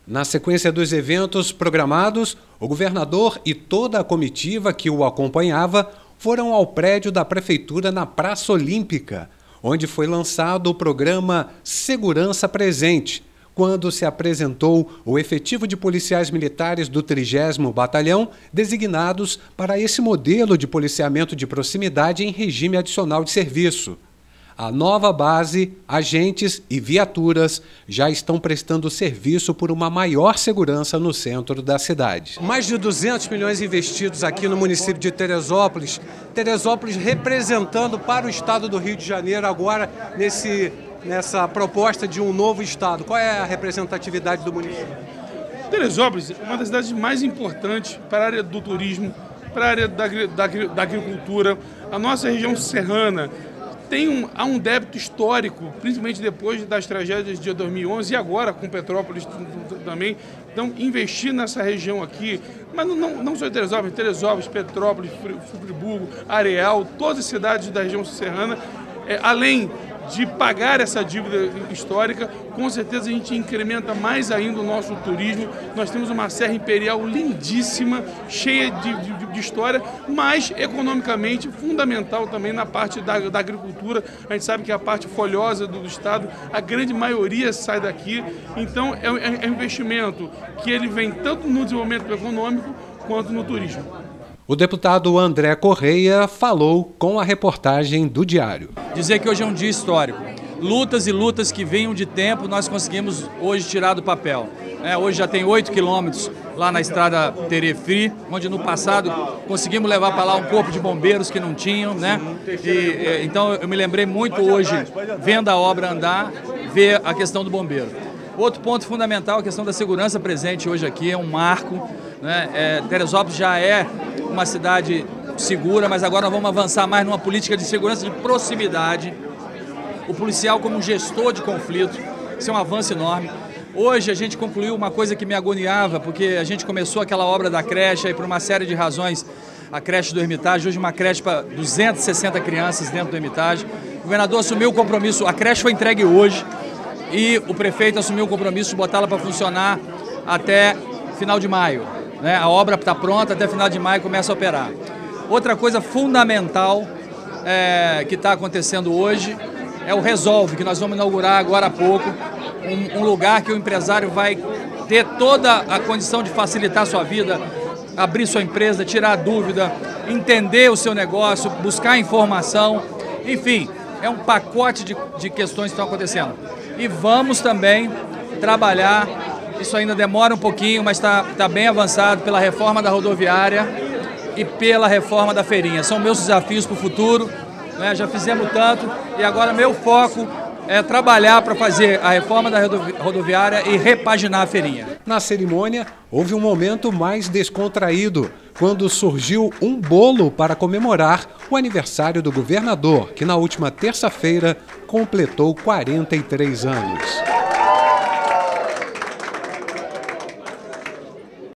Na sequência dos eventos programados, o governador e toda a comitiva que o acompanhava foram ao prédio da Prefeitura na Praça Olímpica, onde foi lançado o programa Segurança Presente, quando se apresentou o efetivo de policiais militares do 30º Batalhão designados para esse modelo de policiamento de proximidade em regime adicional de serviço. A nova base, agentes e viaturas já estão prestando serviço por uma maior segurança no centro da cidade. Mais de 200 milhões investidos aqui no município de Teresópolis. Teresópolis representando para o estado do Rio de Janeiro agora nessa proposta de um novo estado. Qual é a representatividade do município? Teresópolis é uma das cidades mais importantes para a área do turismo, para a área da agricultura. A nossa região serrana há um débito histórico, principalmente depois das tragédias de 2011 e agora com Petrópolis também. Então, investir nessa região aqui, mas não só Teresópolis, Petrópolis, Friburgo, Areal, todas as cidades da região serrana, além de pagar essa dívida histórica, com certeza a gente incrementa mais ainda o nosso turismo. Nós temos uma Serra Imperial lindíssima, cheia de história, mas economicamente fundamental também na parte da agricultura. A gente sabe que a parte folhosa do estado, a grande maioria sai daqui. Então é um investimento que ele vem tanto no desenvolvimento econômico quanto no turismo. O deputado André Correia falou com a reportagem do Diário. Dizer que hoje é um dia histórico. Lutas e lutas que vinham de tempo, nós conseguimos hoje tirar do papel. Hoje já tem 8 quilômetros lá na estrada Terefri, onde no passado conseguimos levar para lá um corpo de bombeiros que não tinham, né? Então eu me lembrei muito hoje, vendo a obra andar, ver a questão do bombeiro. Outro ponto fundamental, a questão da segurança presente hoje aqui, é um marco, né? Teresópolis já é uma cidade segura, mas agora nós vamos avançar mais numa política de segurança de proximidade. O policial como gestor de conflito, isso é um avanço enorme. Hoje a gente concluiu uma coisa que me agoniava, porque a gente começou aquela obra da creche e por uma série de razões, a creche do Hermitage, hoje uma creche para 260 crianças dentro do Hermitage. O governador assumiu o compromisso, a creche foi entregue hoje e o prefeito assumiu o compromisso de botá-la para funcionar até final de maio. A obra está pronta, até final de maio começa a operar. Outra coisa fundamental que está acontecendo hoje é o Resolve, que nós vamos inaugurar agora há pouco, um lugar que o empresário vai ter toda a condição de facilitar a sua vida, abrir sua empresa, tirar a dúvida, entender o seu negócio, buscar informação, enfim, é um pacote de questões que estão acontecendo. E vamos também trabalhar. Isso ainda demora um pouquinho, mas está bem avançado pela reforma da rodoviária e pela reforma da feirinha. São meus desafios para o futuro, né? Já fizemos tanto e agora meu foco é trabalhar para fazer a reforma da rodoviária e repaginar a feirinha. Na cerimônia, houve um momento mais descontraído, quando surgiu um bolo para comemorar o aniversário do governador, que na última terça-feira completou 43 anos.